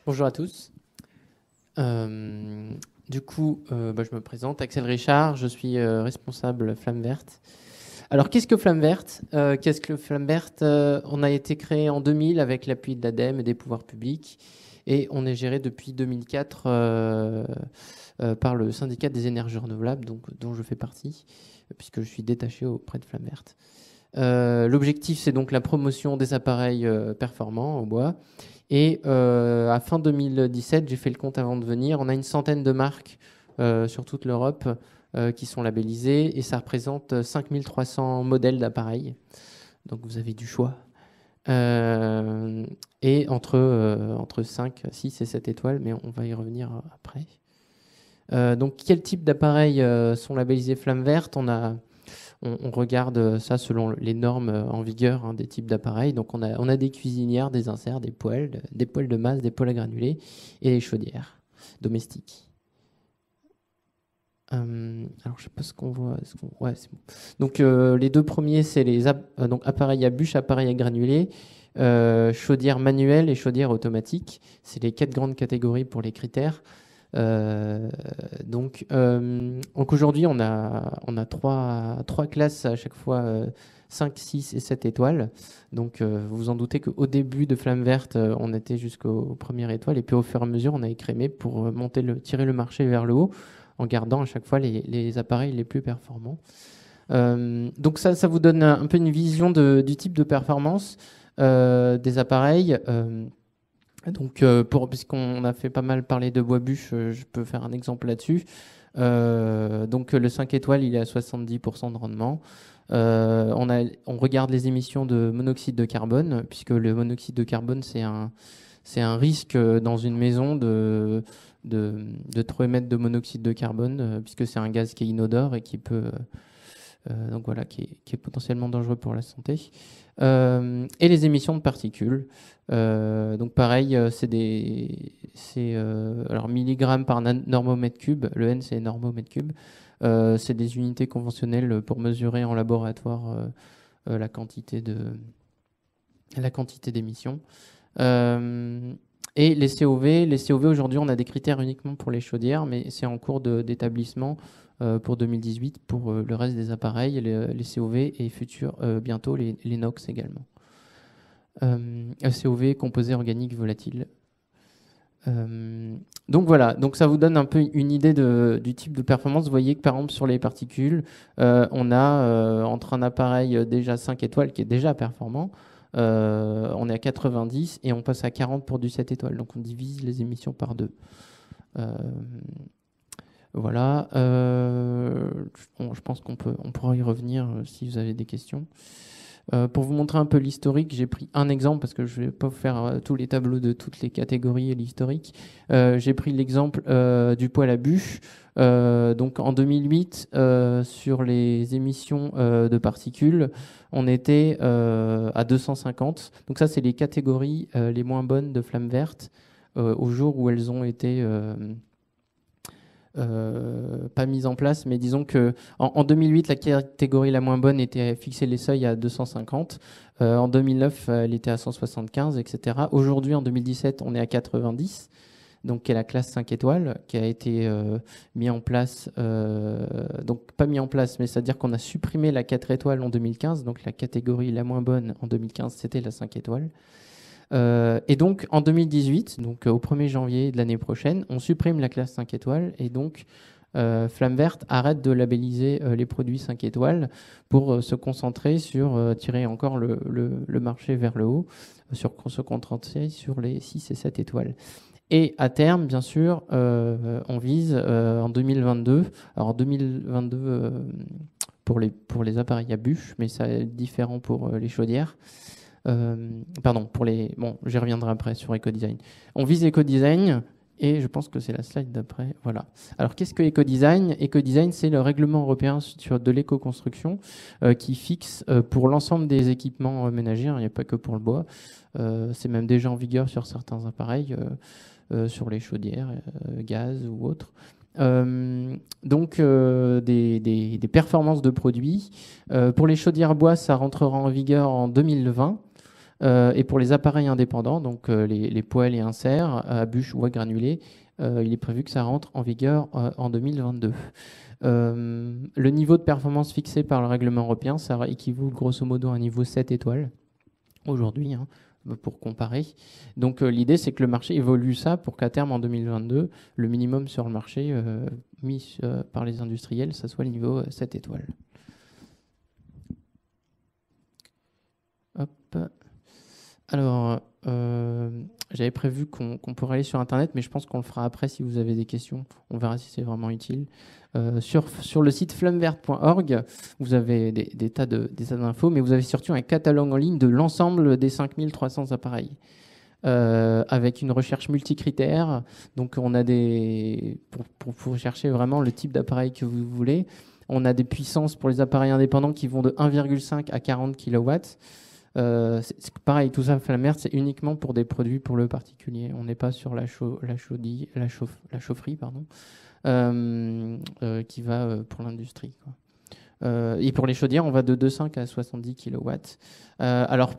Bonjour à tous. Du coup, je me présente, Axel Richard, je suis responsable Flamme Verte. Alors, qu'est-ce que Flamme Verte Qu'est-ce que Flamme Verte On a été créé en 2000 avec l'appui de l'ADEME et des pouvoirs publics, et on est géré depuis 2004 par le syndicat des énergies renouvelables, dont je fais partie, puisque je suis détaché auprès de Flamme Verte. L'objectif, c'est donc la promotion des appareils performants au bois. Et à fin 2017, j'ai fait le compte avant de venir, on a une centaine de marques sur toute l'Europe qui sont labellisées, et ça représente 5300 modèles d'appareils. Donc vous avez du choix. Et entre 5, 6 et 7 étoiles, mais on va y revenir après. Donc quel type d'appareils sont labellisés Flamme Verte? On regarde ça selon les normes en vigueur des types d'appareils. Donc on a des cuisinières, des inserts, des poêles de masse, des poêles à granulés et des chaudières domestiques. Alors je sais pas ce qu'on voit. Ouais, c'est bon. Donc les deux premiers, c'est les donc appareils à bûche, appareils à granulés, chaudières manuelles et chaudières automatiques. C'est les 4 grandes catégories pour les critères. Donc aujourd'hui, on a trois classes à chaque fois, 5, 6 et 7 étoiles. Donc vous vous en doutez qu'au début de Flamme Verte, on était jusqu'aux premières étoiles. Et puis au fur et à mesure, on a écrémé pour tirer le marché vers le haut en gardant à chaque fois les appareils les plus performants. Donc ça vous donne un peu une vision du type de performance des appareils. Donc, puisqu'on a fait pas mal parler de bois bûche, je peux faire un exemple là-dessus. Donc, le 5 étoiles, il est à 70% de rendement. On regarde les émissions de monoxyde de carbone, puisque le monoxyde de carbone, c'est un risque dans une maison de trop émettre de monoxyde de carbone, puisque c'est un gaz qui est inodore et qui peut, qui est potentiellement dangereux pour la santé. Et les émissions de particules. Donc pareil, alors milligrammes par normomètre cube. Le N, c'est normomètre cube. C'est des unités conventionnelles pour mesurer en laboratoire la quantité d'émissions. Et les COV aujourd'hui, on a des critères uniquement pour les chaudières, mais c'est en cours d'établissement pour 2018 pour le reste des appareils, les COV et bientôt les NOx également. COV, composés organiques volatiles. Donc voilà, donc ça vous donne un peu une idée du type de performance. Vous voyez que par exemple sur les particules, on a entre un appareil déjà 5 étoiles qui est déjà performant, on est à 90 et on passe à 40 pour du 7 étoiles. Donc on divise les émissions par deux. Voilà. Je pense qu'on pourra y revenir si vous avez des questions. Pour vous montrer un peu l'historique, j'ai pris un exemple parce que je ne vais pas vous faire tous les tableaux de toutes les catégories et l'historique. J'ai pris l'exemple du poêle à bûche. Donc en 2008, sur les émissions de particules, on était à 250. Donc ça, c'est les catégories les moins bonnes de Flamme Verte au jour où elles ont été pas mise en place, mais disons que en 2008, la catégorie la moins bonne était fixer les seuils à 250. En 2009, elle était à 175, etc. Aujourd'hui, en 2017, on est à 90, donc qui est la classe 5 étoiles, qui a été mis en place, donc pas mis en place, mais c'est-à-dire qu'on a supprimé la 4 étoiles en 2015, donc la catégorie la moins bonne en 2015, c'était la 5 étoiles. Et donc en 2018, donc au 1er janvier de l'année prochaine, on supprime la classe 5 étoiles et donc Flamme Verte arrête de labelliser les produits 5 étoiles pour se concentrer sur tirer encore le marché vers le haut, se concentrer sur les 6 et 7 étoiles. Et à terme, bien sûr, on vise en 2022, alors 2022 pour les appareils à bûche, mais ça est différent pour les chaudières. J'y reviendrai après sur Ecodesign. On vise Ecodesign et je pense que c'est la slide d'après. Voilà. Alors, qu'est-ce que Ecodesign? Ecodesign, c'est le règlement européen de l'éco-construction qui fixe pour l'ensemble des équipements ménagers, il n'y a pas que pour le bois, c'est même déjà en vigueur sur certains appareils, sur les chaudières, gaz ou autres. Des performances de produits. Pour les chaudières bois, ça rentrera en vigueur en 2020. Et pour les appareils indépendants, donc les poêles et inserts à bûche ou à granulés, il est prévu que ça rentre en vigueur en 2022. Le niveau de performance fixé par le règlement européen, ça équivaut grosso modo à un niveau 7 étoiles aujourd'hui, hein, pour comparer. Donc l'idée, c'est que le marché évolue ça pour qu'à terme, en 2022, le minimum sur le marché mis par les industriels, ça soit le niveau 7 étoiles. Hop. Alors, j'avais prévu qu'on pourrait aller sur Internet, mais je pense qu'on le fera après si vous avez des questions. On verra si c'est vraiment utile. Sur le site flammeverte.org, vous avez des tas d'infos, mais vous avez surtout un catalogue en ligne de l'ensemble des 5300 appareils, avec une recherche multicritère. Donc, on a pour chercher vraiment le type d'appareil que vous voulez. On a des puissances pour les appareils indépendants qui vont de 1,5 à 40 kW. C'est pareil, tout ça, Flammeverte, c'est uniquement pour des produits pour le particulier. On n'est pas sur la chaufferie, pardon, qui va pour l'industrie. Et pour les chaudières, on va de 2,5 à 70 kW. Alors,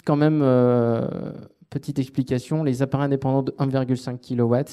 petite explication, les appareils indépendants de 1,5 kW,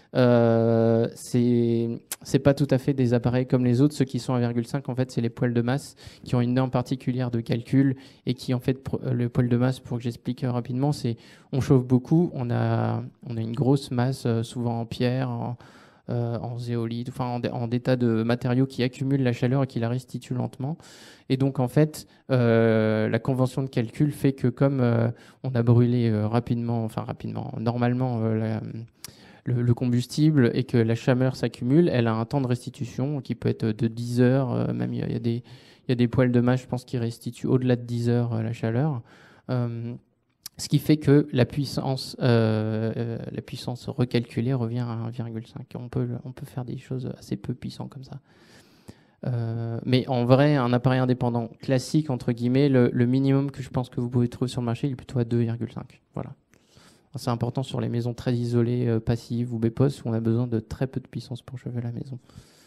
c'est pas tout à fait des appareils comme les autres. Ceux qui sont à 1,5, en fait, c'est les poêles de masse qui ont une norme particulière de calcul et qui, en fait, le poêle de masse, pour que j'explique rapidement, c'est on chauffe beaucoup, on a une grosse masse, souvent en pierre, en zéolite, enfin en des tas de matériaux qui accumulent la chaleur et qui la restituent lentement. Et donc, en fait, la convention de calcul fait que comme on a brûlé normalement, le combustible et que la chaleur s'accumule, elle a un temps de restitution qui peut être de 10 heures. Même il y a des poêles de masse, je pense, qui restituent au-delà de 10 heures la chaleur. Ce qui fait que la puissance recalculée revient à 1,5. On peut faire des choses assez peu puissantes comme ça. Mais en vrai, un appareil indépendant classique, entre guillemets, le minimum que je pense que vous pouvez trouver sur le marché, il est plutôt à 2,5. Voilà. C'est important sur les maisons très isolées, passives ou BEPOS, où on a besoin de très peu de puissance pour chauffer la maison.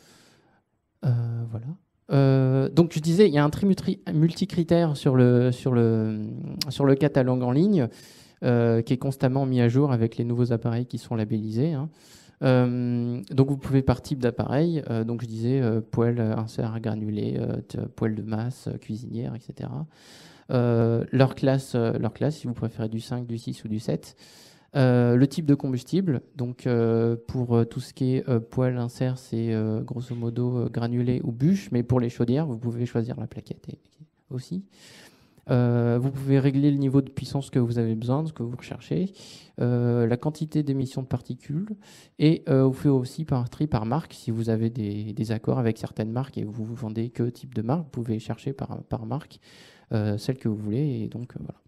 Voilà. Donc je disais, il y a un tri multicritère sur le catalogue en ligne qui est constamment mis à jour avec les nouveaux appareils qui sont labellisés. Hein. Donc vous pouvez par type d'appareil, donc je disais poêle, insert granulé, poêle de masse, cuisinière, etc. Leur classe, si vous préférez du 5, du 6 ou du 7. Le type de combustible, donc pour tout ce qui est poêle, insert, c'est grosso modo granulé ou bûche, mais pour les chaudières, vous pouvez choisir la plaquette aussi. Vous pouvez régler le niveau de puissance que vous avez besoin, ce que vous recherchez, la quantité d'émissions de particules, et vous faites aussi par marque. Si vous avez des accords avec certaines marques et vous vendez que type de marque, vous pouvez chercher par marque celle que vous voulez. Et donc voilà.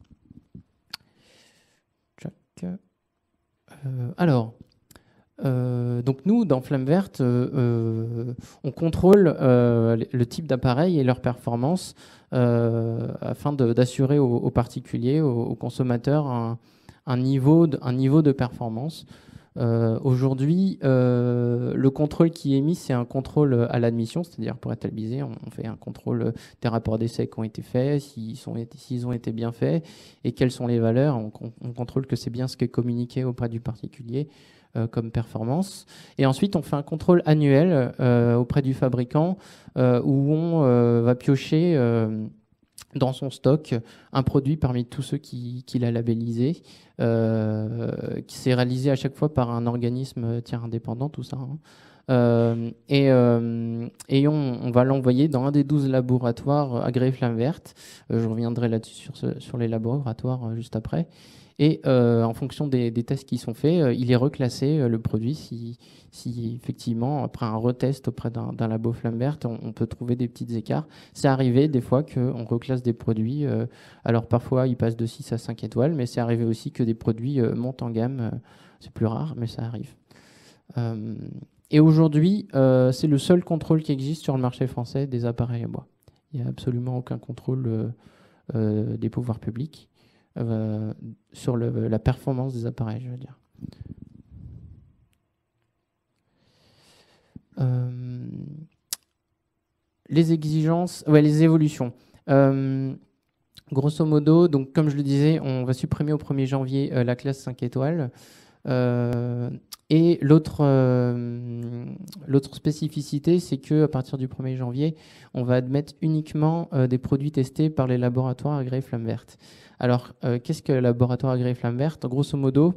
Alors, donc nous, dans Flammeverte, on contrôle le type d'appareil et leur performance afin d'assurer aux particuliers, aux consommateurs, un niveau de performance. Aujourd'hui, le contrôle qui est mis, c'est un contrôle à l'admission, c'est-à-dire pour être labellisé, on fait un contrôle des rapports d'essai qui ont été faits, s'ils ont été bien faits et quelles sont les valeurs. On contrôle que c'est bien ce qui est communiqué auprès du particulier comme performance. Et ensuite, on fait un contrôle annuel auprès du fabricant où on va piocher dans son stock un produit parmi tous ceux qu'il a labellisé, qui s'est réalisé à chaque fois par un organisme tiers indépendant, tout ça. Hein. Et on va l'envoyer dans un des 12 laboratoires agréés Flammeverte. Je reviendrai là-dessus sur les laboratoires juste après. Et en fonction des tests qui sont faits, il est reclassé, le produit, si effectivement, après un retest auprès d'un labo Flammeverte, on peut trouver des petits écarts. C'est arrivé des fois qu'on reclasse des produits. Alors parfois, ils passent de 6 à 5 étoiles, mais c'est arrivé aussi que des produits montent en gamme. C'est plus rare, mais ça arrive. Et aujourd'hui, c'est le seul contrôle qui existe sur le marché français des appareils à bois. Il n'y a absolument aucun contrôle des pouvoirs publics sur la performance des appareils, je veux dire. Les exigences, les évolutions. Grosso modo, donc, comme je le disais, on va supprimer au 1er janvier la classe 5 étoiles. Et l'autre spécificité, c'est qu'à partir du 1er janvier, on va admettre uniquement des produits testés par les laboratoires agréés Flamme Verte. Alors, qu'est-ce que le laboratoire agréé Flamme Verte? Grosso modo,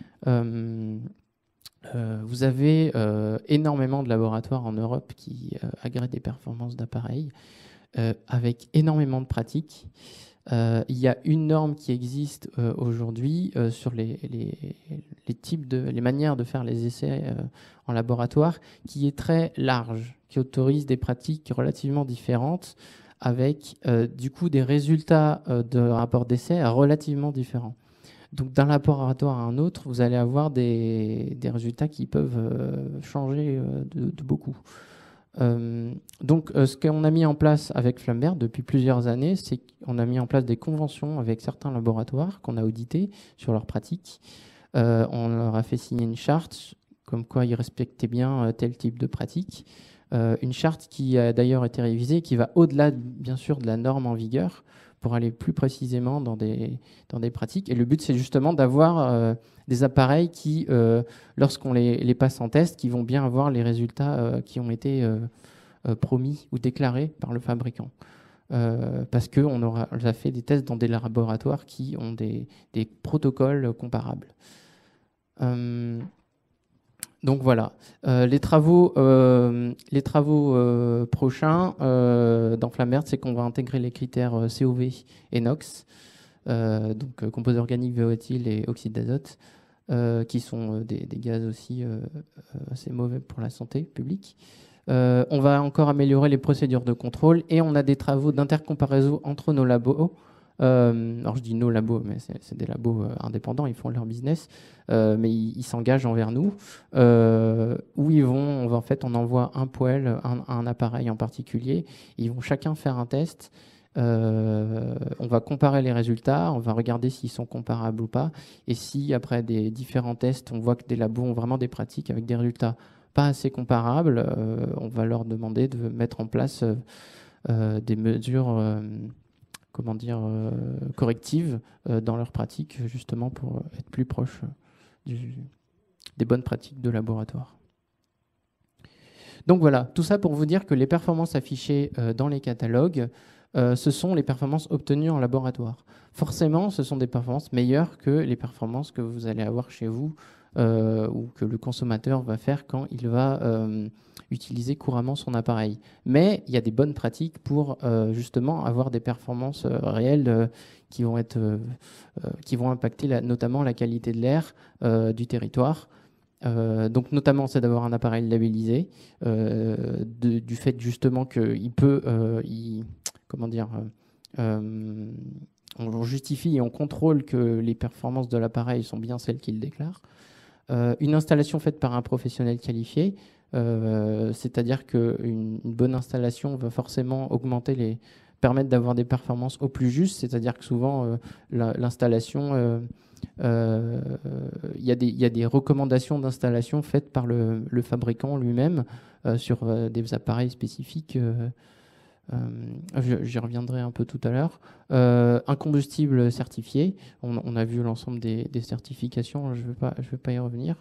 vous avez énormément de laboratoires en Europe qui agrègent des performances d'appareils avec énormément de pratiques. Il y a une norme qui existe aujourd'hui sur les manières de faire les essais en laboratoire, qui est très large, qui autorise des pratiques relativement différentes, avec du coup des résultats de rapport d'essai relativement différents. Donc d'un laboratoire à un autre, vous allez avoir des résultats qui peuvent changer de beaucoup. Ce qu'on a mis en place avec Flamme Verte depuis plusieurs années, c'est qu'on a mis en place des conventions avec certains laboratoires qu'on a audités sur leurs pratiques. On leur a fait signer une charte comme quoi ils respectaient bien tel type de pratique. Une charte qui a d'ailleurs été révisée, qui va au-delà, bien sûr, de la norme en vigueur pour aller plus précisément dans des pratiques. Et le but, c'est justement d'avoir des appareils qui, lorsqu'on les passe en test, qui vont bien avoir les résultats qui ont été promis ou déclarés par le fabricant. Parce qu'on aura fait des tests dans des laboratoires qui ont des protocoles comparables. Donc voilà, les travaux prochains dans Flamme Verte, c'est qu'on va intégrer les critères COV et NOx, donc composés organiques volatiles et oxyde d'azote, qui sont des gaz aussi assez mauvais pour la santé publique. On va encore améliorer les procédures de contrôle et on a des travaux d'intercomparaison entre nos labos. Alors je dis nos labos, mais c'est des labos indépendants, ils font leur business, mais ils s'engagent envers nous, où on envoie un poêle, un appareil en particulier, ils vont chacun faire un test, on va comparer les résultats, on va regarder s'ils sont comparables ou pas, et si après des différents tests, on voit que des labos ont vraiment des pratiques avec des résultats pas assez comparables, on va leur demander de mettre en place des mesures correctives dans leur pratique, justement pour être plus proche des bonnes pratiques de laboratoire. Donc voilà, tout ça pour vous dire que les performances affichées dans les catalogues, ce sont les performances obtenues en laboratoire. Forcément, ce sont des performances meilleures que les performances que vous allez avoir chez vous ou que le consommateur va faire quand il va utiliser couramment son appareil. Mais il y a des bonnes pratiques pour justement avoir des performances réelles qui vont impacter notamment la qualité de l'air du territoire. Donc notamment, c'est d'avoir un appareil labellisé, du fait justement qu'il peut, on justifie et on contrôle que les performances de l'appareil sont bien celles qu'il déclare. Une installation faite par un professionnel qualifié, c'est-à-dire qu'une bonne installation va forcément permettre d'avoir des performances au plus juste, c'est-à-dire que souvent l'installation, il y a des recommandations d'installation faites par le fabricant lui-même sur des appareils spécifiques. J'y reviendrai un peu tout à l'heure. Un combustible certifié, on a vu l'ensemble des certifications, je vais pas y revenir.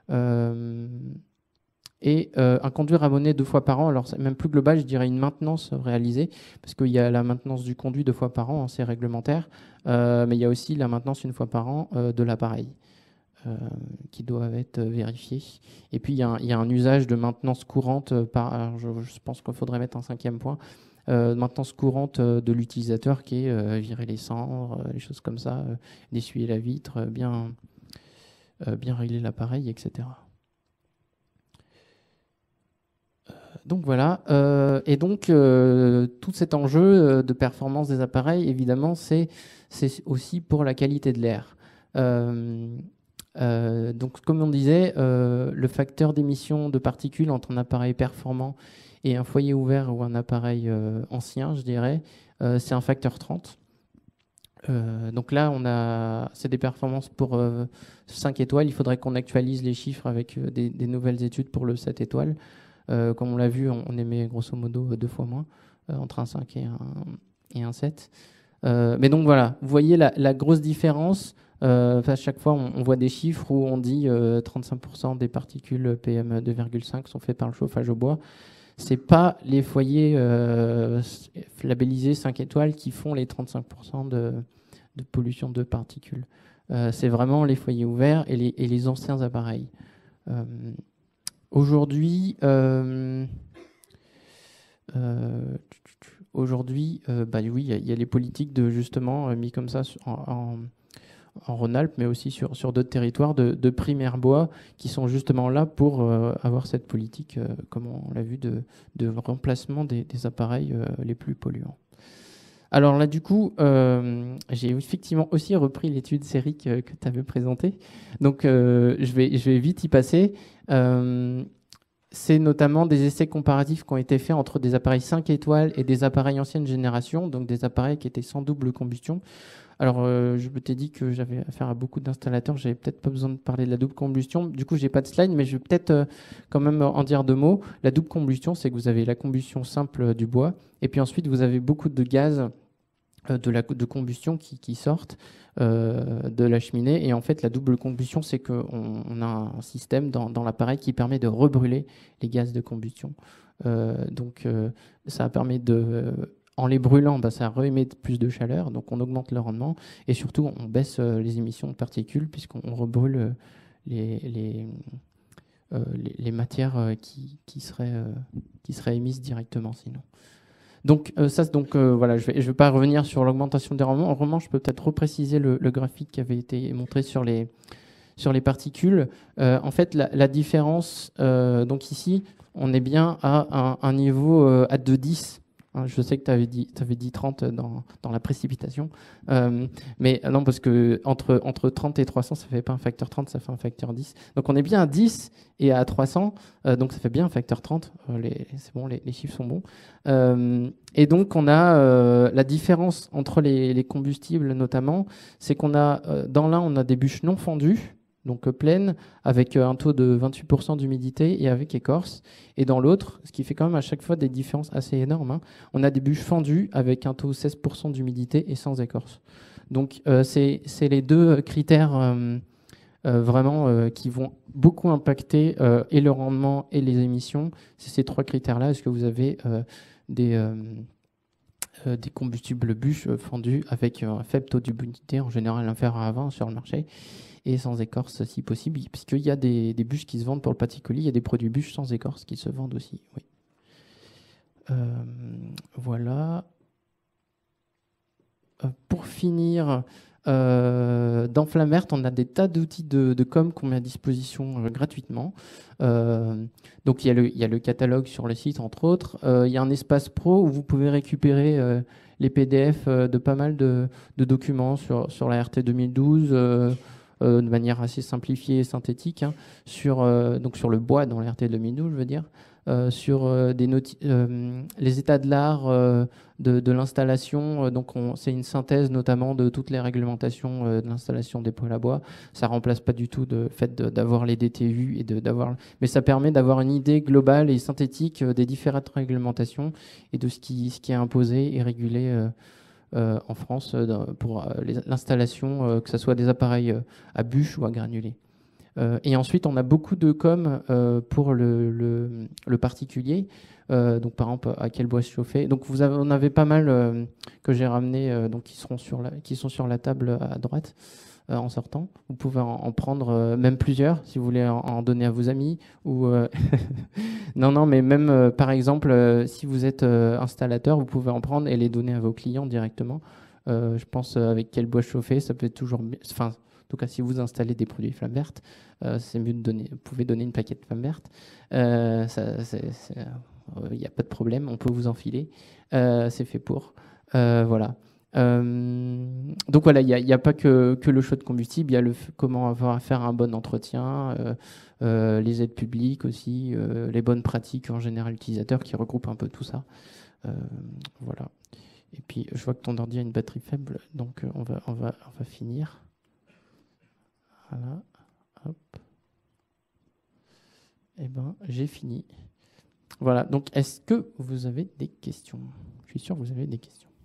Et un conduit abonné 2 fois par an, alors c'est même plus global, je dirais une maintenance réalisée, parce qu'il y a la maintenance du conduit 2 fois par an, hein, c'est réglementaire, mais il y a aussi la maintenance 1 fois par an de l'appareil. Qui doivent être vérifiés. Et puis, il y a un usage de maintenance courante. Je pense qu'il faudrait mettre un 5e point. Maintenance courante de l'utilisateur qui est virer les cendres, les choses comme ça, d'essuyer la vitre, bien régler l'appareil, etc. Donc voilà. Et donc, tout cet enjeu de performance des appareils, évidemment, c'est aussi pour la qualité de l'air. Donc, comme on disait, le facteur d'émission de particules entre un appareil performant et un foyer ouvert ou un appareil ancien, je dirais, c'est un facteur 30. Donc là, c'est des performances pour 5 étoiles. Il faudrait qu'on actualise les chiffres avec des nouvelles études pour le 7 étoiles. Comme on l'a vu, on émet grosso modo 2 fois moins, entre un 5 et un 7. Mais donc voilà, vous voyez la grosse différence. À chaque fois, on voit des chiffres où on dit 35% des particules PM2,5 sont faites par le chauffage au bois. C'est pas les foyers labellisés 5 étoiles qui font les 35% de pollution de particules. C'est vraiment les foyers ouverts et les anciens appareils. Aujourd'hui, bah oui, il y a les politiques de justement mis comme ça en Rhône-Alpes, mais aussi sur d'autres territoires de primaire bois qui sont justement là pour avoir cette politique, comme on l'a vu, de remplacement des appareils les plus polluants. Alors là, du coup, j'ai effectivement aussi repris l'étude sérique que tu avais présentée. Donc, je vais vite y passer. C'est notamment des essais comparatifs qui ont été faits entre des appareils 5 étoiles et des appareils ancienne génération, donc des appareils qui étaient sans double combustion. Alors, je t'ai dit que j'avais affaire à beaucoup d'installateurs, j'avais peut-être pas besoin de parler de la double combustion. Du coup, j'ai pas de slide, mais je vais peut-être quand même en dire deux mots. La double combustion, c'est que vous avez la combustion simple du bois, et puis ensuite, vous avez beaucoup de gaz de combustion qui sortent de la cheminée. Et en fait, la double combustion, c'est qu'on a un système dans l'appareil qui permet de rebrûler les gaz de combustion. Donc, ça permet en les brûlant, ça réémet plus de chaleur, donc on augmente le rendement. Et surtout, on baisse les émissions de particules puisqu'on rebrûle les matières qui seraient émises directement sinon. Donc, voilà, je vais pas revenir sur l'augmentation des rendements. En revanche, je peux peut-être repréciser le graphique qui avait été montré sur les particules. En fait, la différence, donc ici, on est bien à un niveau à 2,10. Je sais que tu avais dit 30 dans la précipitation. Mais non, parce que entre 30 et 300, ça ne fait pas un facteur 30, ça fait un facteur 10. Donc on est bien à 10 et à 300, donc ça fait bien un facteur 30. C'est bon, les chiffres sont bons. Et donc on a la différence entre les combustibles notamment, c'est qu'on a, dans l'un, on a des bûches non fendues, donc pleine, avec un taux de 28% d'humidité et avec écorce. Et dans l'autre, ce qui fait quand même à chaque fois des différences assez énormes, on a des bûches fendues avec un taux de 16% d'humidité et sans écorce. Donc c'est les deux critères vraiment qui vont beaucoup impacter et le rendement et les émissions. C'est ces trois critères-là. Est-ce que vous avez des combustibles bûches fendus avec un faible taux d'humidité, en général inférieur à 20 sur le marché, et sans écorce si possible, puisqu'il y a des bûches qui se vendent pour le particulier, il y a des produits bûches sans écorce qui se vendent aussi. Oui. Voilà. Pour finir, dans Flamme Verte, on a des tas d'outils de com qu'on met à disposition gratuitement. Donc il y a le catalogue sur le site, entre autres. Il y a un espace pro où vous pouvez récupérer les PDF de pas mal de documents sur la RT 2012, de manière assez simplifiée et synthétique, donc sur le bois dans la RT 2012, je veux dire. Sur les états de l'art de l'installation. Donc c'est une synthèse notamment de toutes les réglementations de l'installation des pôles à bois. Ça remplace pas du tout le fait d'avoir les DTU mais ça permet d'avoir une idée globale et synthétique des différentes réglementations et de ce qui est imposé et régulé en France pour l'installation, que ce soit des appareils à bûches ou à granulés. Et ensuite, on a beaucoup de com pour le particulier. Donc, par exemple, à quel bois se chauffer. Donc, vous en avez pas mal que j'ai ramené, donc qui sont sur la table à droite en sortant. Vous pouvez en prendre même plusieurs si vous voulez en donner à vos amis. Non, mais même par exemple, si vous êtes installateur, vous pouvez en prendre et les donner à vos clients directement. Je pense avec quel bois chauffer, ça peut être toujours. Enfin, en tout cas, si vous installez des produits Flamme Verte, c'est mieux de donner. Vous pouvez donner une plaquette Flamme Verte. Il n'y a pas de problème, on peut vous enfiler. C'est fait pour. Voilà. Donc voilà, il n'y a pas que le choix de combustible, il y a comment faire un bon entretien, les aides publiques aussi, les bonnes pratiques en général utilisateurs qui regroupent un peu tout ça. Voilà. Et puis je vois que ton ordi a une batterie faible, donc on va finir. Voilà. Hop. Eh ben, j'ai fini. Voilà. Donc, est-ce que vous avez des questions ? Je suis sûr que vous avez des questions.